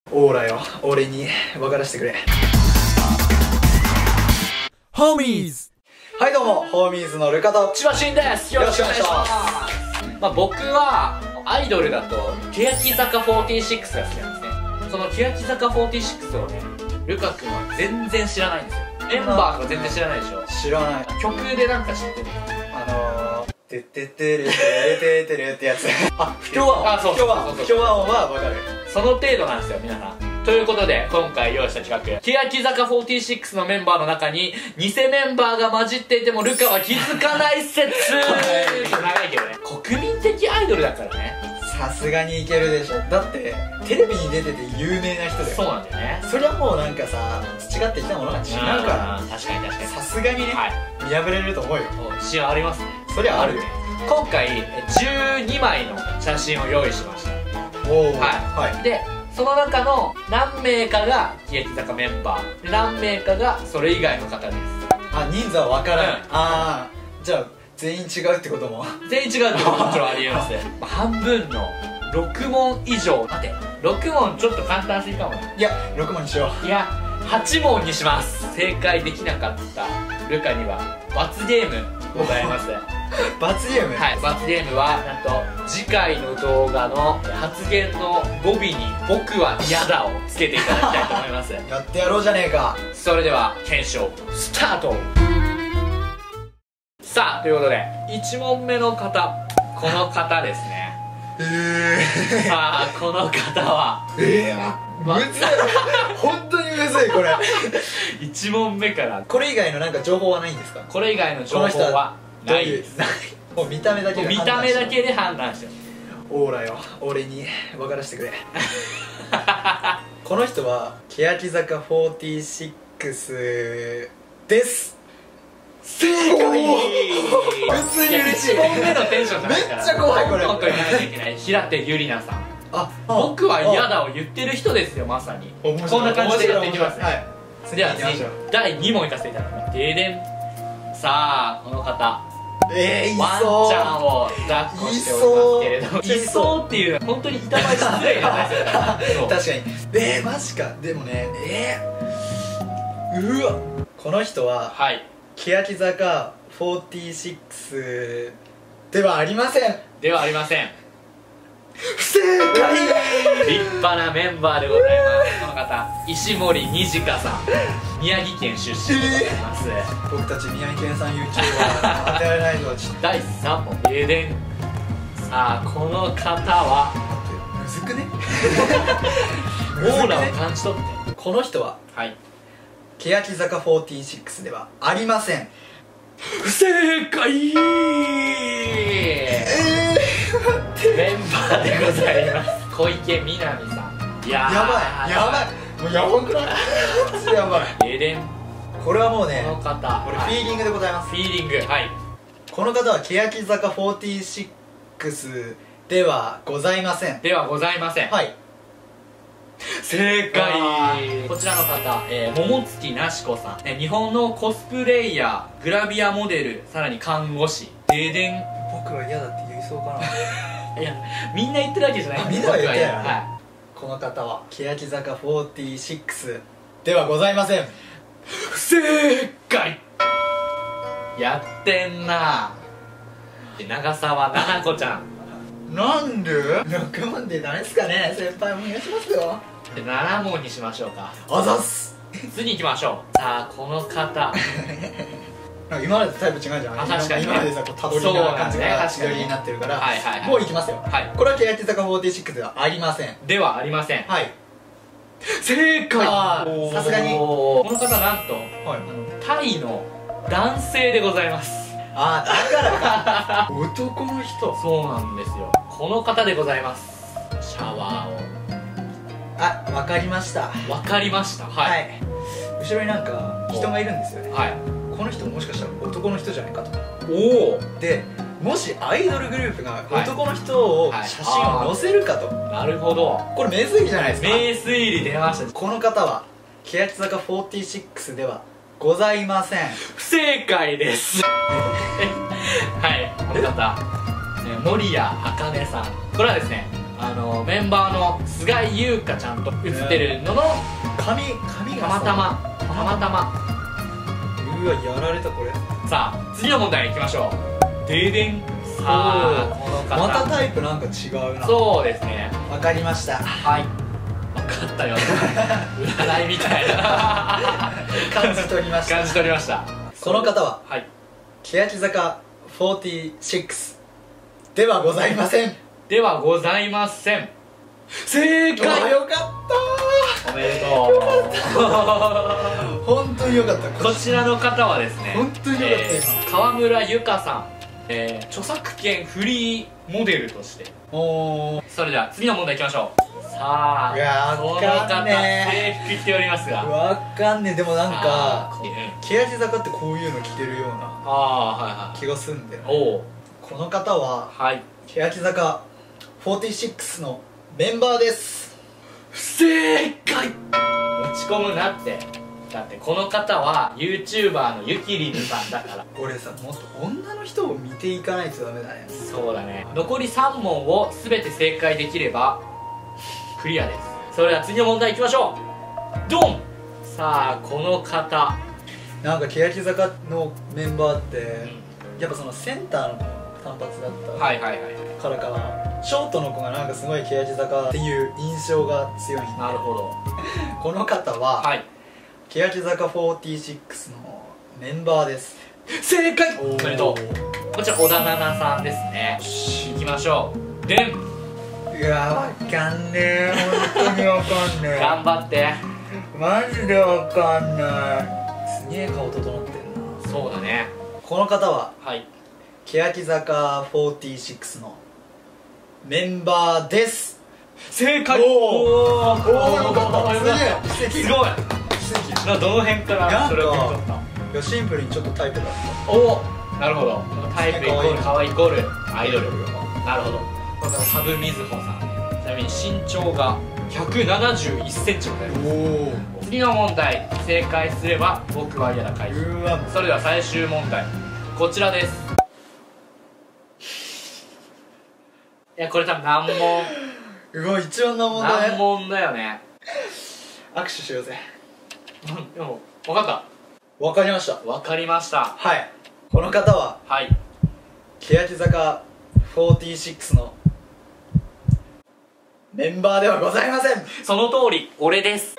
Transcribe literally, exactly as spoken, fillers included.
オーラよ、俺に分からせてくれ。 ホーミーズ。 はいどうも、ホーミーズのルカと千葉真です。よろしくお願いします。まあ僕はアイドルだと欅坂フォーティーシックスが好きなんですね。その欅坂フォーティーシックスをね、ルカ君は全然知らないんですよ。メンバーとか全然知らないでしょ。 知らない。 曲でなんか知ってる。 あのーてってってれてれててれってやつ。あ、不協和音。 あ、そうそうそうそう。 不協和音は分かる。 その程度なんですよ、皆さん。ということで、今回用意した企画、欅坂フォーティーシックスのメンバーの中に偽メンバーが混じっていてもルカは気づかない説。長いけどね、国民的アイドルだからね。 さすがにいけるでしょ。だってテレビに出てて有名な人だよ。 そうなんだよね。 そりゃもうなんかさ、培ってきたものが違うから、 確かに確かにさすがにね、はい、見破れると思うよ。 自信ありますね。 そりゃあるよ。 今回じゅうにまいの写真を用意しました。 おお、 はい、はい、でその中の何名かが欅坂メンバーで、何名かがそれ以外の方です。 あ、人数は分からない、うん、ああ、じゃあ全員違うってことも全員違うってことももちろんありえますね。まあ、半分のろくもん以上。待て、ろくもんちょっと簡単すぎかもな。 いや、ろくもんにしよう。いや、はちもんにします。正解できなかったルカには罰ゲームございます。 罰ゲーム。 はい、罰ゲームはなんと次回の動画の発言の語尾に「僕は嫌だ」をつけていただきたいと思います。 やってやろうじゃねえか。それでは検証スタート。さあ、ということでいちもんめの方、この方ですね。 ええー、 さあ、この方はええー、むずい。本当にむずいこれ。 いちもんめから。 これ以外のなんか情報はないんですか？これ以外の情報はないです。 もう見た目だけで見た目だけで判断してる。 オーラよ、俺に分からせてくれ。この人は欅坂フォーティーシックスです。正解。普通に嬉しい。 いちもんめのテンションじゃないから。 めっちゃ怖いこれ。 本当にやらなきゃいけない。平手友梨奈さん。あ、僕は嫌だを言ってる人ですよ、まさに。こんな感じでやっていきますね。では次、だいにもんいかせていただきます。ででん。さあ、この方、 えー、いそう。 ワンちゃんを抱っこしておりますけれども、いそうっていうのは本当に板前失礼な話だから。 確かに。えー、マジか。でもね、えー、うわ、この人は、はい、欅坂フォーティーシックスではありません。 ではありません。 不正解。 立派なメンバーでございます。この方、石森虹香さん、宮城県出身でございます。えー、 僕たち宮城県産 YouTuber 当てられないのはちょっと。 だいさんもん、停電。さあ、この方はむずくね。 オーラを感じ取って。 この人は、はい、欅坂フォーティーシックスではありません。 不正解。えー、メンバーでございます。小池みなみさん。いやー、 やばいやばい、もうやばくない？やばい。 えでん。 これはもうね、 この方、 これフィーリングでございます。 フィーリング。はい、 この方は欅坂フォーティーシックスではございません。 ではございません。はい、正解。こちらの方、えー、桃月なし子さん、えー、日本のコスプレイヤー、グラビアモデル、さらに看護師。ででん。 僕は嫌だって言いそうかな。 いや、みんな言ってるわけじゃない。 みんなは言ってない。はい、この方は欅坂フォーティーシックスではございません。 不正解。やってんな。長澤奈々子ちゃん。 なんでろくもんでダメですかね。先輩お願いしますよ。 でななもんにしましょうか。 あざっす。 次行きましょう。さあ、この方。 今までとタイプ違うじゃん。 あ、確かに、ね、 今までさ、こうたどりな感じが千鳥になってるから、もういきますよ。はい、これは欅坂フォーティーシックスではありません。 ではありません。はい、正解。 さすがに。 この方なんと、はい、タイの男性でございます。 ああ、だからか。男の人。 そうなんですよ。この方でございます。シャワーを。 あ、わかりました。 わかりました。はい、はい、 後ろになんか人がいるんですよね。はい、この人もしかしたら男の人じゃないかと。おお。で、もしアイドルグループが男の人を写真を載せるかと。 なるほど。 これ名推理じゃないですか。 名推理出ました。 この方は欅坂フォーティーシックスではございません。 不正解です。はい、この方、守谷茜さん。これはですね、 あのメンバーの菅井優香ちゃんと写ってるのの髪髪がたまたまたまたま。 うわやられたこれ。 さあ次の問題いきましょう。ででん。さあこの方またタイプなんか違うな。 そうですね。 わかりました。 はい分かったよ占いみたいな感じ取りました。 感じ取りました。 この方ははい欅坂フォーティーシックスではございません。 ではございません。正あ解。 よかったおめでとう本当によかった。 こちらの方はですね、 本当によかったえー川村ゆかさん、えー著作権フリーモデルとして。 おーそれでは次の問題いきましょう。さあいやーこのわか方んね制服着ておりますが、 わかんねえ。でもなんあかーうん欅坂ってこういうの着てるようなあーはいはい気がするんだよね。 おおこの方ははい欅坂フォーティーシックスのメンバーです。 不正解。落ち込むなって。だってこの方は YouTuber のゆきりぬさんだから俺さもっと女の人を見ていかないとダメだね。 そうだね。残りさん問を全て正解できればクリアです。それでは次の問題いきましょう。ドン。さあこの方、 なんか欅坂のメンバーってやっぱそのセンターの単発だったはいはいはい。 からかな、ショートの子がなんかすごい欅坂っていう印象が強いんで、 なるほど。 この方は、 はい欅坂フォーティーシックスのメンバーです。 正解。 おおめでとう。こちら小田奈々さんですね。いきましょう。でん。 いやわかんねえ。本当にわかんね頑張って。 え。マジでわかんない。すげえ顔整ってんな。 そうだね。 この方ははい欅坂フォーティーシックスのメンバーです。 正解。 おーおーおーよかったよかったすげえ奇跡すごい。 奇跡。 などの辺からそれを受け取ったの？ いやシンプルにちょっとタイプだった。 おおなるほど。タイプイコール可愛いイコールアイドル。なるほど。これから羽生瑞穂さん、ちなみに身長がひゃくななじゅういっセンチございます。 おお。 次の問題正解すれば僕は嫌だ回避。 うわそれでは最終問題こちらです。いやこれ多分難問。 うわ一番難問だね。 難問だよね。 握手しようぜ。 うんでも分かったわかりました。 分かりました。 はいこの方ははい欅坂フォーティーシックスのメンバーではございません。 その通り俺です。